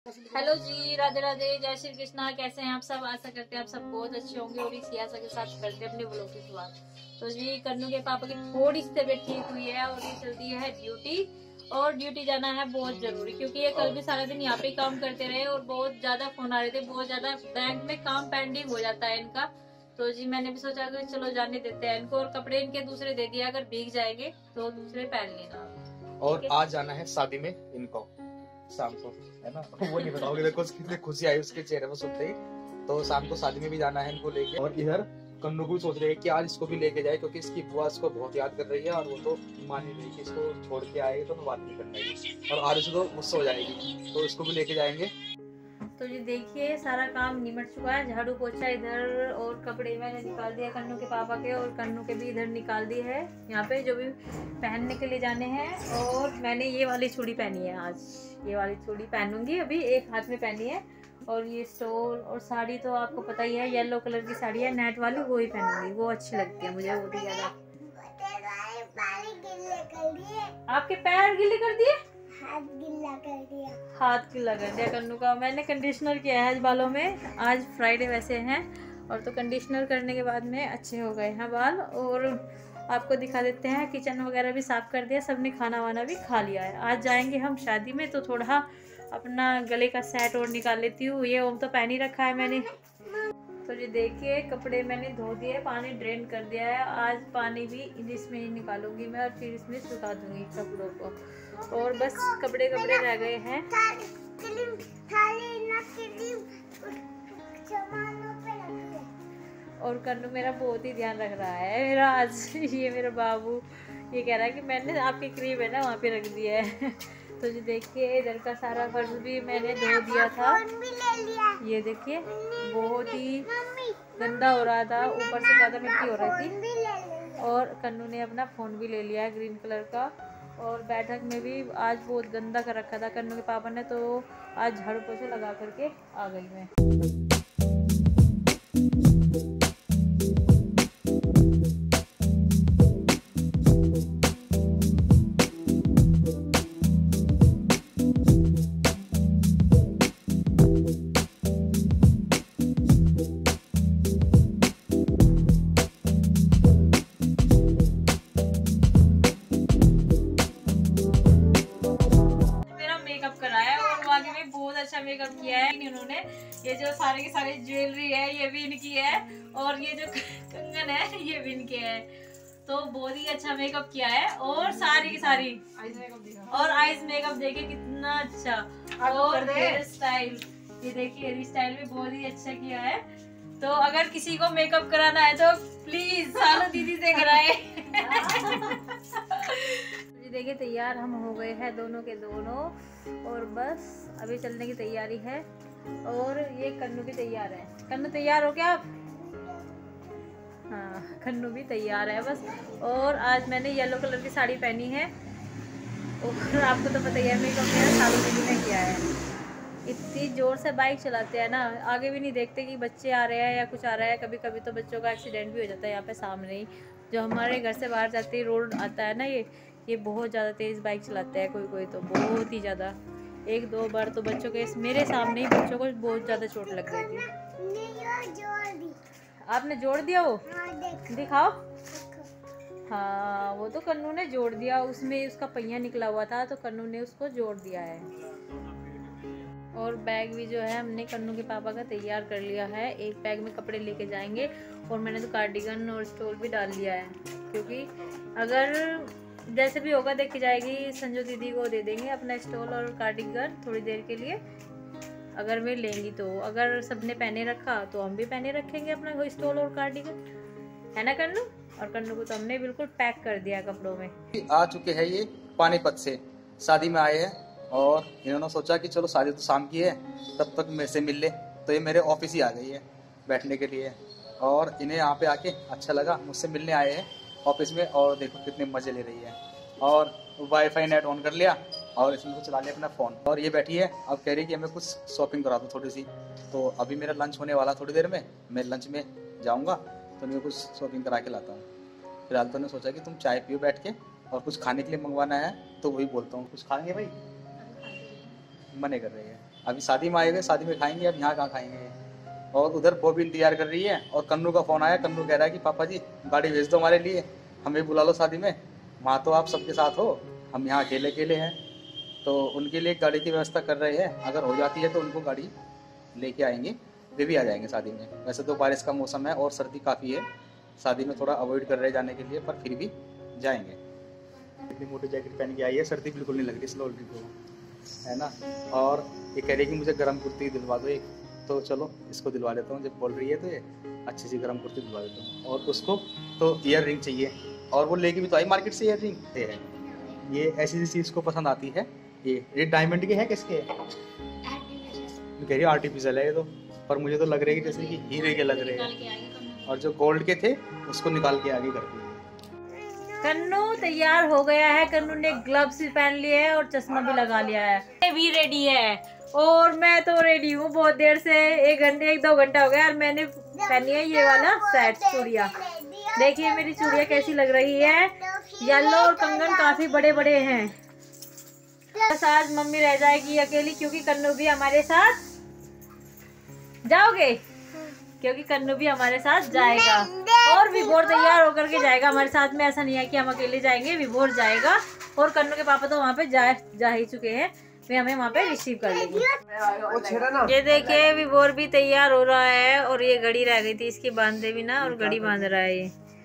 Hello जी, राधे राधे, जय श्री कृष्णा। कैसे हैं आप सब? आशा करते हैं आप सब बहुत अच्छे होंगे और इसी आशा के साथ करते हैं अपने ब्लॉग की शुरुआत। तो जी, कन्नू के पापा की थोड़ी सी तबीयत ठीक हुई है और ये चलती है ड्यूटी। और ड्यूटी जाना है बहुत जरूरी, क्योंकि ये कल भी सारा दिन यहाँ पे काम करते रहे और बहुत ज्यादा फोन आ रहे थे, बहुत ज्यादा बैंक में काम पेंडिंग हो जाता है इनका। तो जी मैंने भी सोचा कि चलो जाने देते हैं इनको, और कपड़े इनके दूसरे दे दिया, अगर भीग जाएंगे तो दूसरे पहन लेना। और आज जाना है शादी में इनको शाम को, है ना? वो नहीं बताओगे, देखो कितनी खुशी आई उसके चेहरे में सुनते ही। तो शाम को शादी में भी जाना है इनको लेके। और इधर कन्नू को सोच रहे हैं कि आज इसको भी लेके जाए, क्योंकि इसकी बुआ इसको बहुत याद कर रही है और वो तो मान ही नहीं कि इसको छोड़ के आएगी तो बात नहीं करना है, और आज से तो गुस्सा हो जाएगी, तो इसको भी लेके जाएंगे। तो जी देखिए, सारा काम निमट चुका है, झाड़ू पोछा इधर और कपड़े मैंने निकाल दिया कन्नू के पापा के, और कन्नू के भी इधर निकाल दिए है यहाँ पे जो भी पहनने के लिए जाने हैं। और मैंने ये वाली चूड़ी पहनी है आज, ये वाली चूड़ी पहनूंगी, अभी एक हाथ में पहनी है। और ये स्टोल और साड़ी तो आपको पता ही है, येलो कलर की साड़ी है नेट वाली, वो ही पहनूंगी, वो अच्छी लगती है मुझे, वो भी ज्यादा। आपके पैर गिले कर दिए? हाथ गिला कर दिया कन्नू का। मैंने कंडीशनर किया है आज बालों में, आज फ्राइडे वैसे हैं, और तो कंडीशनर करने के बाद में अच्छे हो गए हैं बाल। और आपको दिखा देते हैं, किचन वगैरह भी साफ कर दिया, सबने खाना वाना भी खा लिया है। आज जाएंगे हम शादी में, तो थोड़ा अपना गले का सेट और निकाल लेती हूँ। ये ओम तो पहन ही रखा है मैंने। तो ये देखिए, कपड़े मैंने धो दिए, पानी ड्रेन कर दिया है। आज पानी भी इसमें ही निकालूंगी मैं, और फिर इसमें सुखा दूंगी कपड़ों को। और बस कपड़े रह गए हैं। और कन्नू मेरा बहुत ही ध्यान रख रहा है मेरा आज। ये मेरा बाबू ये कह रहा है कि मैंने आपके क्रीम है ना वहाँ पे रख दिया है। तो ये देखिए, इधर का सारा फर्श भी मैंने धो दिया था। ये देखिए, बहुत ही गंदा हो रहा था, ऊपर से ज़्यादा मिट्टी हो रही थी। और कन्नू ने अपना फ़ोन भी ले लिया है ग्रीन कलर का। और बैठक में भी आज बहुत गंदा कर रखा था कन्नू के पापा ने, तो आज झाड़ू पोछा लगा करके आ गई मैं। अच्छा मेकअप किया है इन्होंने। ये जो सारे के सारे ज्वेलरी है ये भी इनकी है, और ये जो कंगन है ये भी इनके है। तो बहुत ही अच्छा मेकअप किया है, और सारी की सारी आईज मेकअप देखे कितना अच्छा। और हेयर स्टाइल, ये देखिए हेयर स्टाइल भी बहुत ही अच्छा किया है। तो अगर किसी को मेकअप कराना है तो प्लीज सालो दीदी से कराए। देखिए, तैयार हम हो गए हैं दोनों के दोनों, और बस अभी चलने की तैयारी है। और ये कन्नू भी तैयार है। कन्नू तैयार हो क्या आप? हाँ, कन्नू भी तैयार है बस। और आज मैंने येलो कलर की साड़ी पहनी है, और आपको तो पता ही है मेकअप मेरा सालों दीदी ने किया है। इतनी जोर से बाइक चलाते हैं ना, आगे भी नहीं देखते कि बच्चे आ रहे हैं या कुछ आ रहा है। कभी कभी तो बच्चों का एक्सीडेंट भी हो जाता है यहाँ पे सामने ही, जो हमारे घर से बाहर जाते ही रोड आता है ना, ये बहुत ज़्यादा तेज़ बाइक चलाते हैं कोई तो बहुत ही ज़्यादा। एक दो बार तो बच्चों के मेरे सामने ही बच्चों को बहुत ज़्यादा चोट लग गई थी। आपने जोड़ दिया वो? दिखाओ। हाँ, वो तो कन्नू ने जोड़ दिया, उसमें उसका पहिया निकला हुआ था, तो कन्नू ने उसको जोड़ दिया है। और बैग भी जो है हमने कन्नू के पापा का तैयार कर लिया है। एक बैग में कपड़े लेके जाएंगे, और मैंने तो कार्डिगन और स्टोल भी डाल लिया है, क्योंकि अगर जैसे भी होगा देखी जाएगी, संजू दीदी को दे देंगे अपना स्टोल और कार्डिगन थोड़ी देर के लिए, अगर मैं लेंगी तो। अगर सबने पहने रखा तो हम भी पहने रखेंगे अपना स्टोल और कार्डिगन, है ना कन्नू? और कन्नू को तो हमने बिल्कुल पैक कर दिया कपड़ों में। आ चुके हैं ये पानीपत से, शादी में आए हैं, और इन्होंने सोचा कि चलो शादी तो शाम की है, तब तक मेरे से मिल ले। तो ये मेरे ऑफिस ही आ गई है बैठने के लिए, और इन्हें यहाँ पे आके अच्छा लगा, मुझसे मिलने आए हैं ऑफिस में। और देखो कितने मजे ले रही है, और वाईफाई नेट ऑन कर लिया, और इसमें तो चला लिया अपना फ़ोन। और ये बैठी है, अब कह रही कि हमें कुछ शॉपिंग करा दो थोड़ी सी। तो अभी मेरा लंच होने वाला थोड़ी देर में, मैं लंच में जाऊँगा तो मैं कुछ शॉपिंग करा के लाता हूँ। फिलहाल तो ने सोचा कि तुम चाय पियो बैठ के, और कुछ खाने के लिए मंगवाना है तो वही बोलता हूँ, कुछ खाएंगे भाई? मने कर रही है। अभी शादी में आए गए, शादी में खाएंगे, अब यहाँ कहाँ खाएंगे। और उधर बॉबी इंतजार कर रही है और कन्नू का फोन आया। कन्नू कह रहा है कि पापा जी गाड़ी भेज दो हमारे लिए, हमें बुला लो शादी में, वहाँ तो आप सबके साथ हो, हम यहाँ अकेले अकेले हैं। तो उनके लिए गाड़ी की व्यवस्था कर रहे हैं, अगर हो जाती है तो उनको गाड़ी लेके आएंगे, वे भी आ जाएंगे शादी में। वैसे तो बारिश का मौसम है और सर्दी काफ़ी है, शादी में थोड़ा अवॉइड कर रहे जाने के लिए, पर फिर भी जाएंगे। इतनी मोटी जैकेट पहन के आई है, सर्दी बिल्कुल नहीं लग रही इस लॉन्ड्री को, है ना। और ये कह रही है कि मुझे गर्म कुर्ती दिलवा दो एक, तो चलो इसको दिलवा देता हूँ, जब बोल रही है तो ये अच्छी सी गर्म कुर्ती दिलवा देता हूँ। और उसको तो ईयर रिंग चाहिए, और वो लेके भी तो आई मार्केट से ईयर रिंग। ये है, ये ऐसी सी चीज़ को पसंद आती है। ये डायमंड के है, किसके है? कह रही आर्टिफिशियल है ये तो, पर मुझे तो लग रहा है कि जैसे कि हीरे के लग रहे हैं, और जो गोल्ड के थे उसको निकाल के आगे कर दिए। कन्नू तैयार हो गया है, कन्नू ने ग्लव्स भी पहन लिए है और चश्मा भी लगा लिया है, भी रेडी है। और मैं तो रेडी हूँ बहुत देर से, 1-2 घंटा हो गया, और मैंने पहनी है ये वाला सेट चूड़िया। देखिए मेरी चूड़िया कैसी लग रही है, येलो और कंगन काफी बड़े बड़े हैं। बस आज मम्मी रह जाएगी अकेली, क्योंकि कन्नू भी हमारे साथ जाओगे, क्योंकि कन्नू भी हमारे साथ जाएगा। और विभोर तैयार होकर के जाएगा हमारे साथ में, ऐसा नहीं है कि हम अकेले जाएंगे, विभोर जाएगा। और कन्नू के पापा तो वहाँ पे जा ही चुके हैं, वे हमें वहाँ पे रिसीव कर लेंगे। ये देखिए विभोर भी तैयार हो रहा है, और ये घड़ी रह गई थी इसकी बांधे भी ना, और घड़ी बांध रहा है ये।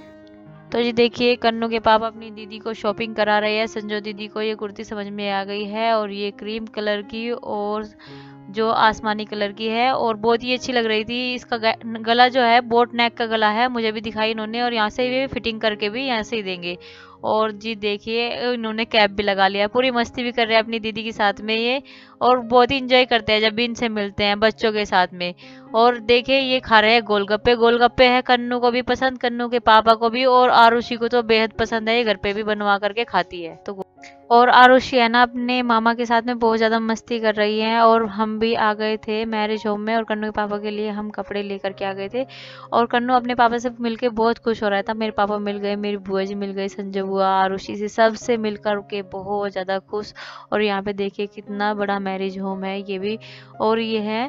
तो जी देखिए कन्नू के पापा अपनी दीदी को शॉपिंग करा रहे हैं। संजो दीदी को ये कुर्ती समझ में आ गई है, और ये क्रीम कलर की और जो आसमानी कलर की है, और बहुत ही अच्छी लग रही थी। इसका गला जो है बोट नेक का गला है, मुझे भी दिखाई इन्होंने, और यहाँ से भी फिटिंग करके भी यहाँ से ही देंगे। और जी देखिए इन्होंने कैप भी लगा लिया है, पूरी मस्ती भी कर रहे हैं अपनी दीदी के साथ में ये, और बहुत ही इंजॉय करते हैं जब भी इनसे मिलते हैं बच्चों के साथ में। और देखिए ये खा रहे हैं गोलगप्पे। गोलगप्पे है कन्नू को भी पसंद, कन्नू के पापा को भी, और आरुषि को तो बेहद पसंद है, ये घर पे भी बनवा करके खाती है। तो और आरुषि है ना अपने मामा के साथ में बहुत ज़्यादा मस्ती कर रही है। और हम भी आ गए थे मैरिज होम में, और कन्नू के पापा के लिए हम कपड़े लेकर के आ गए थे। और कन्नू अपने पापा से मिलके बहुत खुश हो रहा था। मेरे पापा मिल गए, मेरी बुआ जी मिल गई, संजय बुआ, आरुषि से सबसे मिलकर के बहुत ज़्यादा खुश। और यहाँ पे देखिए कितना बड़ा मैरिज होम है ये भी। और ये है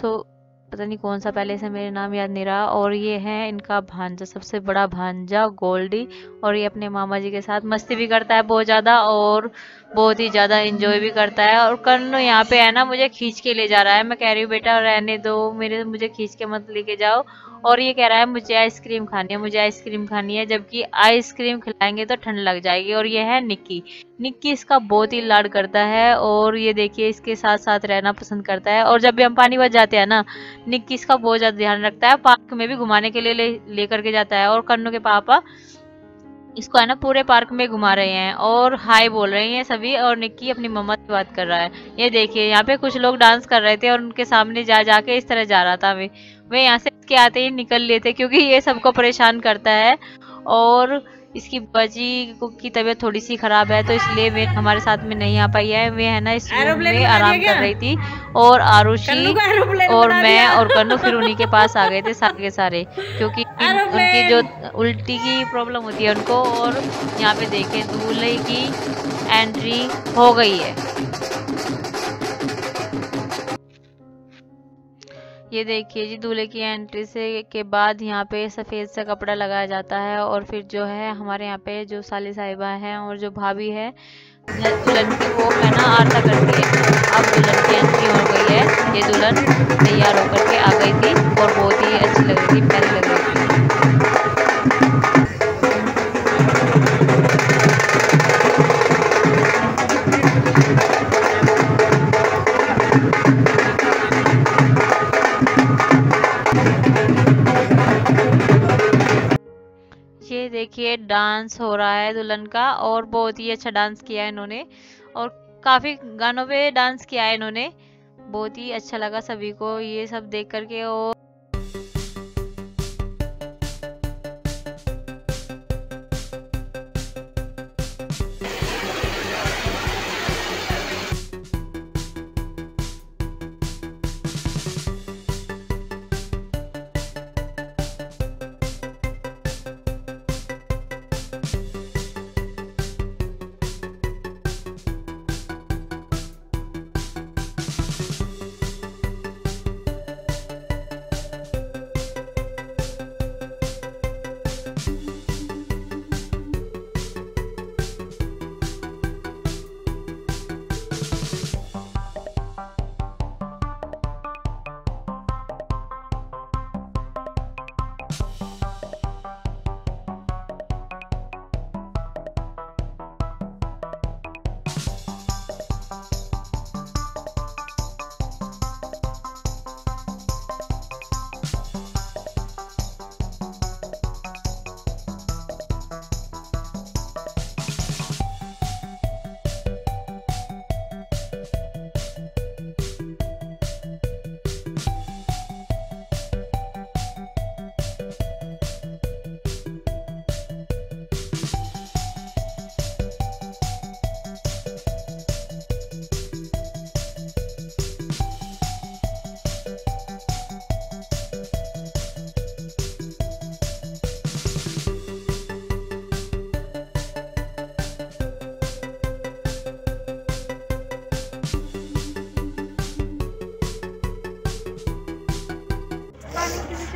पता नहीं कौन सा पैलेस है, मेरे नाम याद नहीं रहा। और ये है इनका भांजा, सबसे बड़ा भांजा गोल्डी, और ये अपने मामा जी के साथ मस्ती भी करता है बहुत ज़्यादा, और बहुत ही ज़्यादा एंजॉय भी करता है। और कन्नू यहाँ पे है ना मुझे खींच के ले जा रहा है, मैं कह रही हूँ बेटा रहने दो, मुझे खींच के मत लेके जाओ। और ये कह रहा है मुझे आइसक्रीम खानी है, मुझे आइसक्रीम खानी है, जबकि आइसक्रीम खिलाएंगे तो ठंड लग जाएगी। और ये है निक्की, निक्की इसका बहुत ही लाड करता है, और ये देखिए इसके साथ साथ रहना पसंद करता है। और जब भी हम पानी बच जाते हैं ना, निक्की इसका बहुत ज़्यादा ध्यान रखता है, पार्क में भी घुमाने के लिए लेकर के जाता है। और कन्नू के पापा इसको है ना पूरे पार्क में घुमा रहे हैं, और हाय बोल रहे हैं सभी, और निक्की अपनी मम्मा से बात कर रहा है। ये देखिए यहाँ पे कुछ लोग डांस कर रहे थे, और उनके सामने जाके इस तरह जा रहा था। वे यहाँ से के आते ही निकल लेते, क्योंकि ये सबको परेशान करता है। और इसकी बजी की तबीयत थोड़ी सी खराब है, तो इसलिए वे हमारे साथ में नहीं आ पाई है। वे है ना इस रूम में आराम कर रही थी, और आरुषि और मैं और कन्नू फिर उन्हीं के पास आ गए थे सारे सारे, क्योंकि उनकी जो उल्टी की प्रॉब्लम होती है उनको। और यहाँ पे देखें दूल्हे की एंट्री हो गई है। ये देखिए जी दूल्हे की एंट्री से के बाद यहाँ पे सफ़ेद सा कपड़ा लगाया जाता है, और फिर जो है हमारे यहाँ पे जो साली साहिबा हैं और जो भाभी है दुल्हन की, वो है ना आरता करती है। अब दुल्हन की एंट्री हो गई है, ये दुल्हन तैयार होकर के आ गई थी, और बहुत ही अच्छी लग रही थी, प्यारी लग रही थी। ये देखिए डांस हो रहा है दुल्हन का, और बहुत ही अच्छा डांस किया है इन्होंने, और काफ़ी गानों पे डांस किया है इन्होंने। बहुत ही अच्छा लगा सभी को ये सब देख करके। और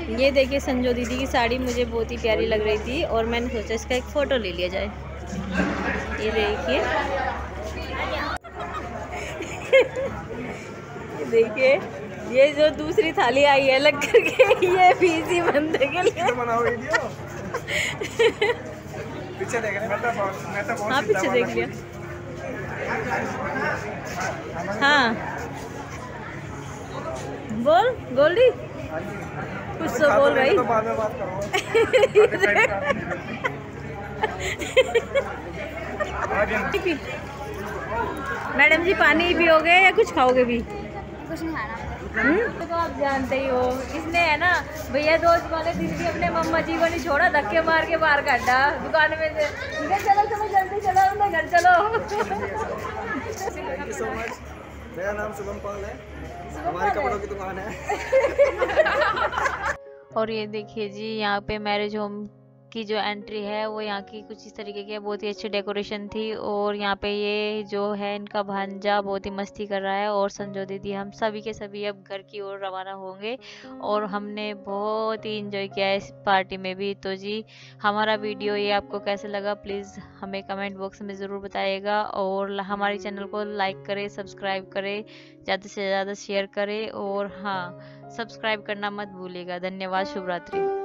ये देखिए संजो दीदी की साड़ी मुझे बहुत ही प्यारी लग रही थी और मैंने सोचा इसका एक फ़ोटो ले लिया जाए। ये देखिए देखिए ये जो दूसरी थाली आई है लग करके, ये भी इसी बंदे के लिए। पीछे देख रहे मैं तो हाँ पीछे देख लिया। हाँ बोल गोल्डी, कुछ तो बोल भाई। तो बाद में बात करूँगा। मैडम जी पानी ही पियोगे या कुछ खाओगे भी? कुछ नहीं खाना। तो आप जानते ही हो, इसने है ना भैया दोस्त वाले दिन भी अपने मम्मा जी को नहीं छोड़ा, धक्के मार के बाहर काटा दुकान में से। चलो चलो जल्दी चलो अपने घर चलो। Thank you so much. मेरा नाम शुभम पाल है, हमारे कपड़ों की दुकान है। और ये देखिए जी यहाँ पे मैरिज होम की जो एंट्री है वो यहाँ की कुछ इस तरीके की है। बहुत ही अच्छी डेकोरेशन थी और यहाँ पे ये जो है इनका भांजा बहुत ही मस्ती कर रहा है और संजो दीदी, हम सभी के सभी अब घर की ओर रवाना होंगे और हमने बहुत ही इंजॉय किया है इस पार्टी में भी। तो जी हमारा वीडियो ये आपको कैसे लगा प्लीज़ हमें कमेंट बॉक्स में ज़रूर बताइएगा और हमारे चैनल को लाइक करें, सब्सक्राइब करें, ज़्यादा से ज़्यादा शेयर करें और हाँ सब्सक्राइब करना मत भूलिएगा। धन्यवाद, शुभ रात्रि।